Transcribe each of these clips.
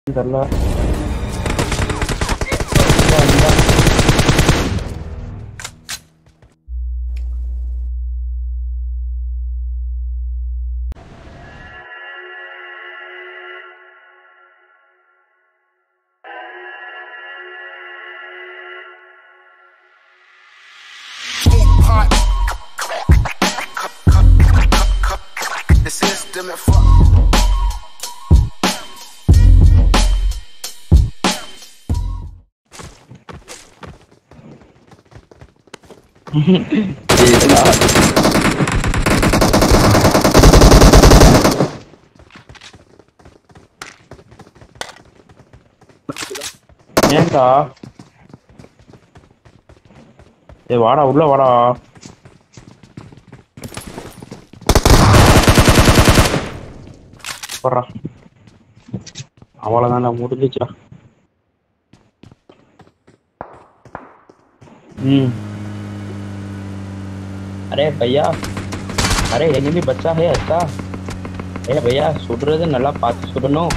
தெரியல. The system and fuck. ஏன்டா ஏய் வாடா உள்ள வாடா. போடுறா அவ்வளோதான்டா முடிஞ்சிச்சா. अरे भैया अरे एनिमी बच्चा है अच्छा अरे भैया சுடுறது நல்லா பார்த்து சுடணும்.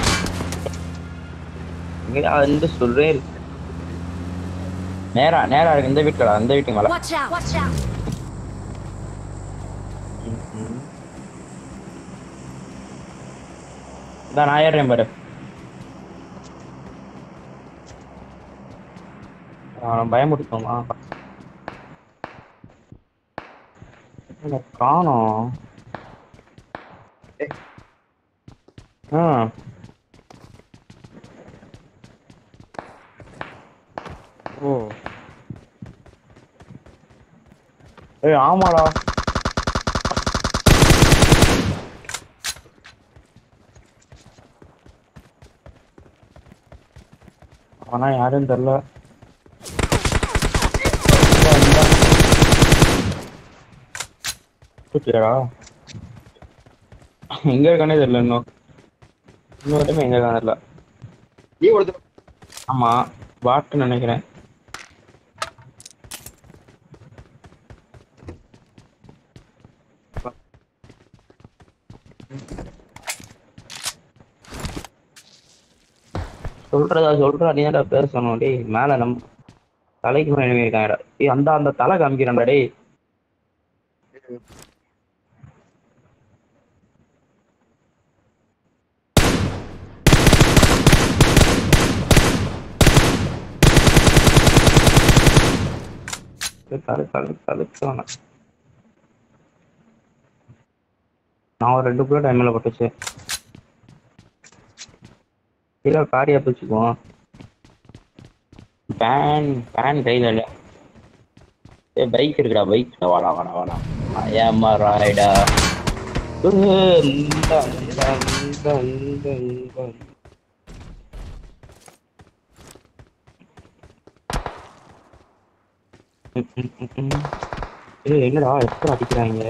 இங்க வந்து சொல்றேன் நேரா நேரா இருக்கு இந்த வீட்டுல அந்த வீட்டுக்கு மேல. Watch out. நான் ஏறேன் பாரு. பயமுடுத்தோமா காணோம். ஓ ஏய் ஆமாடா. ஆனா யாரும் தெரியல. எங்க இருக்கானே தெரியல. இன்னொரு டைம் எங்க இருக்கானே தெரியல. நீ ஒருத்தர் ஆமா பாட்டுன்னு நினைக்கிறேன். சொல்றா நீ ஏன்டா பேசணும் டேய். மேல நம்ம தலைக்கு மேல enemy இருக்காங்கடா. ஏய் அந்த அந்த தலை காமிக்கிறான்டா டேய். தலை நான் ஒரு 2 புல்லட் டைம்ல பட்டுச்சு. இல்ல காரியா பிடிச்சுக்குவோம். பேன் கையில இல்ல. ஏ பைக் இருக்குடா பைக் வாடா வாடா வாடா. ஏமா ராய்டா. என்னடா எப்ப அடிக்கிறாங்க.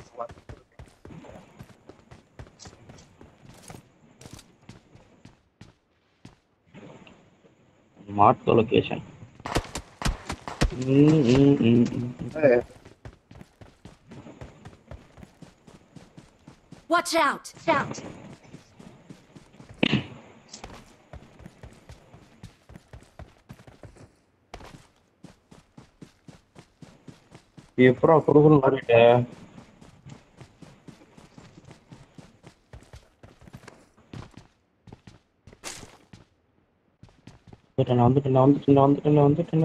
Mark the location. Watch out. எப்பரா கொடுக்கணும் மாறிட்ட. வந்துட்டேன்.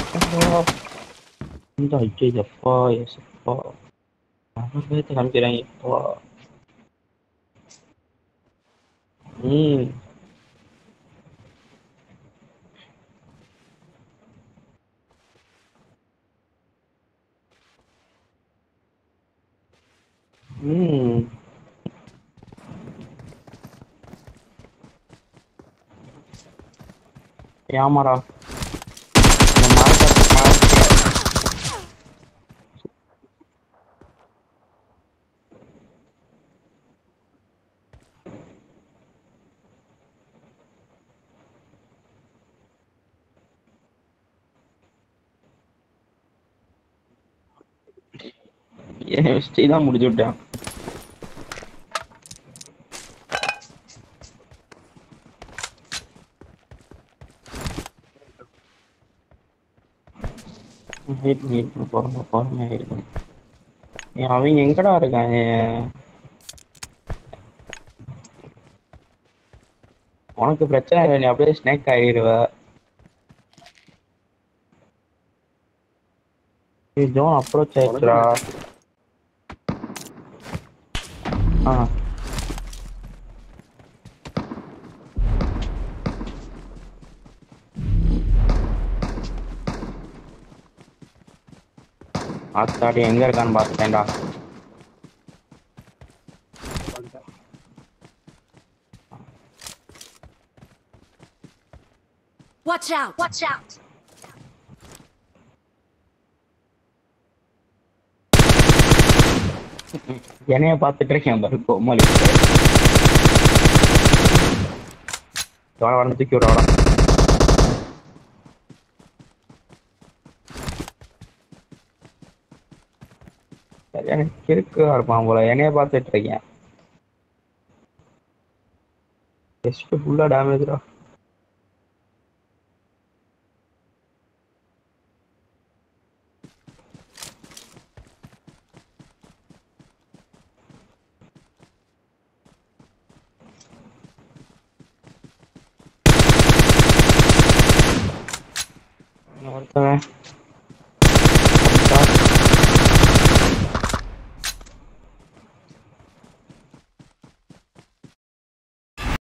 இந்த ஐயப்பா எசப்பா பேத்து காமிக்கிறாங்க எப்பா. ஏமாடா ஸ்டே தான் முடிச்சு விட்டேன். வெயிட் வெயிட் போறேன் போறேன். அவங்க எங்கடா இருக்காங்க? உனக்கு பிரச்சனை இல்லை, நீ அப்படியே ஸ்னேக் ஆகிடுவ. ஜோன் அப்ரோச் ஆயிடுச்சுடா. ஆ ஆத்தாடி எங்க இருக்கான்னு பார்த்துட்டேன்டா. Watch out! Watch out! என்னைய பார்த்துட்டு இருக்கேன் பாரு கோமாளி. வளர்ந்து தூக்கி விட. சரியான கிறுக்கா இருப்பான் போல. என்னைய பார்த்துட்டு இருக்கேன். ஜஸ்ட் ஃபுல்லா டேமேஜ்டா. ஒருத்தவன்